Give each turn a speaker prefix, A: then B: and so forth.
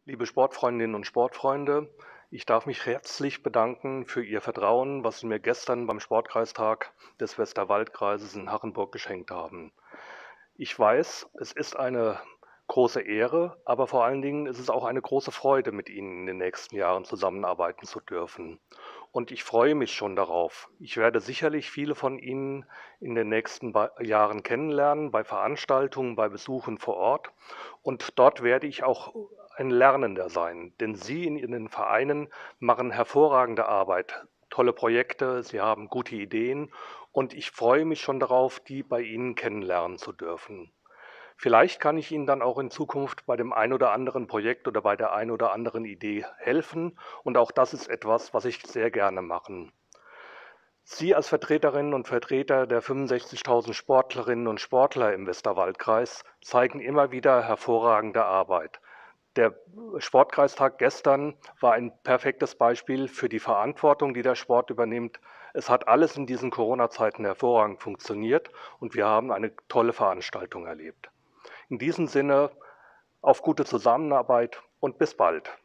A: Liebe Sportfreundinnen und Sportfreunde, ich darf mich herzlich bedanken für Ihr Vertrauen, was Sie mir gestern beim Sportkreistag des Westerwaldkreises in Hachenburg geschenkt haben. Ich weiß, es ist eine große Ehre, aber vor allen Dingen ist es auch eine große Freude, mit Ihnen in den nächsten Jahren zusammenarbeiten zu dürfen. Und ich freue mich schon darauf. Ich werde sicherlich viele von Ihnen in den nächsten Jahren kennenlernen, bei Veranstaltungen, bei Besuchen vor Ort. Und dort werde ich auch ein Lernender sein, denn Sie in Ihren Vereinen machen hervorragende Arbeit, tolle Projekte, Sie haben gute Ideen und ich freue mich schon darauf, die bei Ihnen kennenlernen zu dürfen. Vielleicht kann ich Ihnen dann auch in Zukunft bei dem ein oder anderen Projekt oder bei der ein oder anderen Idee helfen und auch das ist etwas, was ich sehr gerne mache. Sie als Vertreterinnen und Vertreter der 65.000 Sportlerinnen und Sportler im Westerwaldkreis zeigen immer wieder hervorragende Arbeit. Der Sportkreistag gestern war ein perfektes Beispiel für die Verantwortung, die der Sport übernimmt. Es hat alles in diesen Corona-Zeiten hervorragend funktioniert und wir haben eine tolle Veranstaltung erlebt. In diesem Sinne auf gute Zusammenarbeit und bis bald.